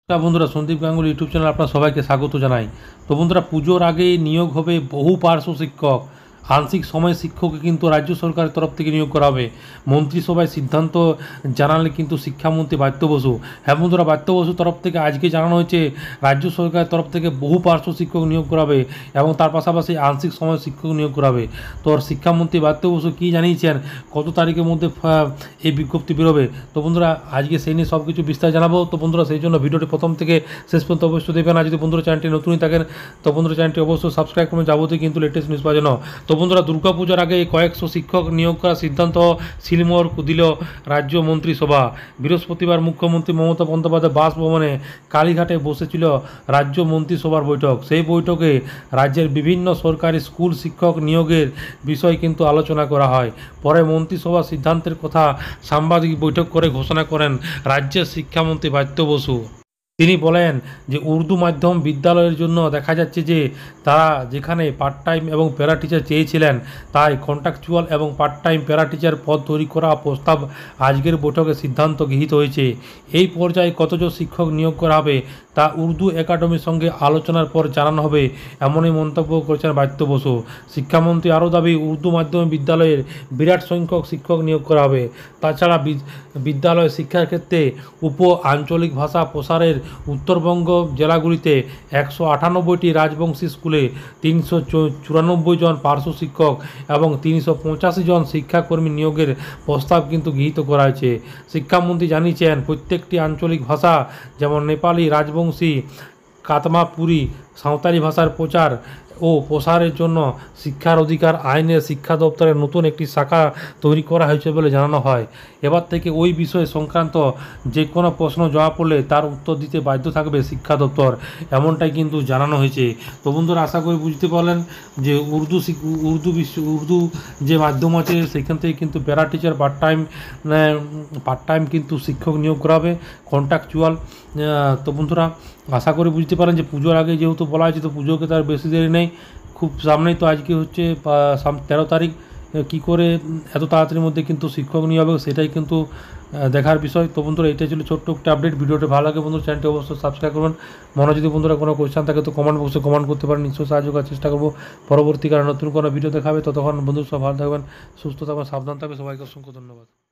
বন্ধুরা, Sandeep Ganguly YouTube channel আপনার সবাইকে স্বাগত জানাই। তো বন্ধুরা, পুজোর আগে নিয়োগ হবে বহু পার্শ্ব শিক্ষক। আংশিক সময় শিক্ষককে কিন্তু রাজ্য সরকারের তরফ থেকে নিয়োগ করা হবে। মন্ত্রিসভায় সিদ্ধান্ত জানালে কিন্তু শিক্ষামন্ত্রী ব্রাত্য বসু। হ্যাঁ বন্ধুরা, ব্রাত্য বসুর তরফ থেকে আজকে জানানো হয়েছে রাজ্য সরকারের তরফ থেকে বহু পার্শ্ব শিক্ষক নিয়োগ করা হবে এবং তার পাশাপাশি আংশিক সময় শিক্ষক নিয়োগ করা হবে। তো শিক্ষামন্ত্রী ব্রাত্য বসু কী জানিয়েছেন, কত তারিখের মধ্যে এই বিজ্ঞপ্তি বেরোবে। তো বন্ধুরা, আজকে সেই নিয়ে সব কিছু বিস্তার জানাবো। তো বন্ধুরা, সেই জন্য ভিডিওটি প্রথম থেকে শেষ পর্যন্ত অবশ্যই দেবেন। আর যদি বন্ধুরা চ্যানেলটি নতুনই থাকেন তো বন্ধুরা চ্যানেলটি অবশ্যই সাবস্ক্রাইব করবেন যাবতীয় কিন্তু লেটেস্ট নিউজ পাওয়ার জন্য। তো বন্ধুরা, দুর্গাপূজার আগে কয়েকশো শিক্ষক নিয়োগ করার সিদ্ধান্ত শিলমোহর দিল রাজ্য মন্ত্রিসভা। বৃহস্পতিবার মুখ্যমন্ত্রী মমতা বন্দ্যোপাধ্যায় বাসভবনে কালীঘাটে বসেছিল রাজ্য মন্ত্রিসভার বৈঠক। সেই বৈঠকে রাজ্যের বিভিন্ন সরকারি স্কুল শিক্ষক নিয়োগের বিষয় কিন্তু আলোচনা করা হয়। পরে মন্ত্রিসভার সিদ্ধান্তের কথা সাংবাদিক বৈঠক করে ঘোষণা করেন রাজ্যের শিক্ষামন্ত্রী ব্রাত্য বসু। তিনি বলেন যে উর্দু মাধ্যম বিদ্যালয়ের জন্য দেখা যাচ্ছে যে তারা যেখানে পার্ট টাইম এবং প্যারা টিচার চেয়েছিলেন, তাই কন্ট্রাকচুয়াল এবং পার্ট টাইম প্যারা টিচার পদ তৈরি করা প্রস্তাব আজকের বৈঠকে সিদ্ধান্ত গৃহীত হয়েছে। এই পর্যায়ে কতজন শিক্ষক নিয়োগ করা হবে তা উর্দু একাডেমির সঙ্গে আলোচনার পর জানানো হবে, এমনই মন্তব্য করেছেন ব্রাত্য বসু। শিক্ষামন্ত্রী আরও দাবি, উর্দু মাধ্যমিক বিদ্যালয়ের বিরাট সংখ্যক শিক্ষক নিয়োগ করা হবে। তাছাড়া বিদ্যালয় শিক্ষার ক্ষেত্রে উপ আঞ্চলিক ভাষা প্রসারের উত্তরবঙ্গ জেলাগুলিতে 198টি রাজবংশী স্কুলে 394 জন পার্শ্ব শিক্ষক এবং 385 জন শিক্ষাকর্মী নিয়োগের প্রস্তাব কিন্তু গৃহীত করা হয়েছে। শিক্ষামন্ত্রী জানিয়েছেন, প্রত্যেকটি আঞ্চলিক ভাষা যেমন নেপালি, রাজবংশী, কাতমাপুরি, সাঁওতালি ভাষার প্রচার ও প্রসারের জন্য শিক্ষার অধিকার আইনের শিক্ষা দপ্তরের নতুন একটি শাখা তৈরি করা হয়েছে বলে জানানো হয়। এবার থেকে ওই বিষয় সংক্রান্ত যে কোনো প্রশ্ন জমা পড়লে তার উত্তর দিতে বাধ্য থাকবে শিক্ষা দপ্তর, এমনটাই কিন্তু জানানো হয়েছে। তো বন্ধুরা, আশা করি বুঝতে পারলেন যে উর্দু যে মাধ্যম আছে সেখান থেকে কিন্তু প্যারা টিচার পার্ট টাইম কিন্তু শিক্ষক নিয়োগ করা হবে, কন্ট্রাকচুয়াল। তো বন্ধুরা, আশা করি বুঝতে পারেন যে পুজোর আগে যেহেতু বলা হয়েছে, তো পুজোকে তার বেশি দেরি নেই, খুব সামনেই। তো আজকে হচ্ছে 13 তারিখ, কী করে এত তাড়াতাড়ির মধ্যে কিন্তু শিক্ষক নিয়ে হবে সেটাই কিন্তু দেখার বিষয়। তো বন্ধুরা, এটাই ছিল ছোট্ট একটা আপডেট। ভিডিওটা ভালো লাগে বন্ধুরা, চ্যানেলটি অবশ্যই সাবস্ক্রাইব করবেন। মনে যদি বন্ধুরা কোনো কোয়েশ্চেন থাকে তো কমেন্ট বক্সে কমেন্ট করতে পারেন, নিশ্চয়ই সাহায্য করার চেষ্টা করবো। পরবর্তীকালে নতুন কোনো ভিডিও দেখাবে, ততক্ষণ বন্ধুরা সব ভালো থাকবেন, সুস্থ থাকবেন, সাবধান থাকবেন। সবাইকে অসংখ্য ধন্যবাদ।